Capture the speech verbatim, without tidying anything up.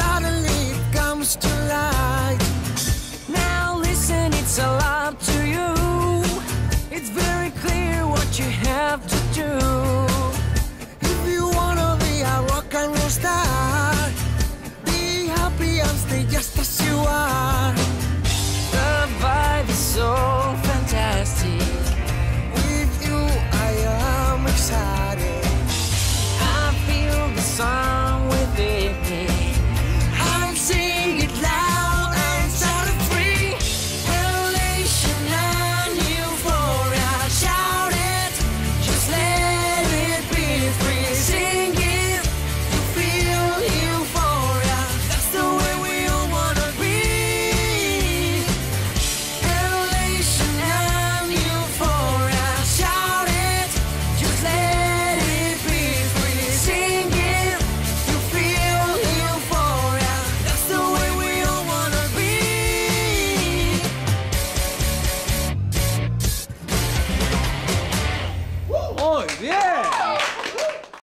suddenly it comes to light. Now listen, it's all up to you. It's very clear what you have to do. If you wanna be a rock and roll star, be happy and stay just as